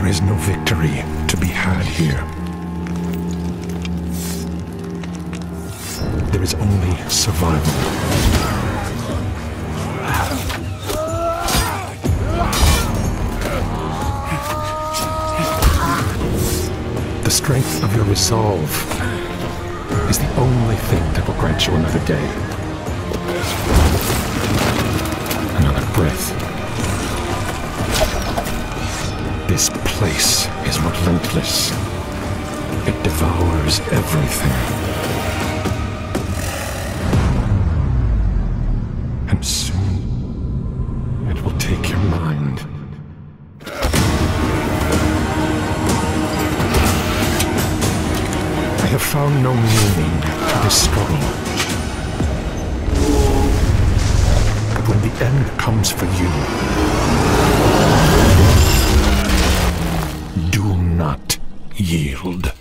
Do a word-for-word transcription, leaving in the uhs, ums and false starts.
is no victory to be had here. There is only survival. The strength of your resolve is the only thing that will grant you another day. Another breath. This place is relentless. It devours everything. And soon, it will take your mind. I have found no meaning to this struggle. But when the end comes for you, do not yield.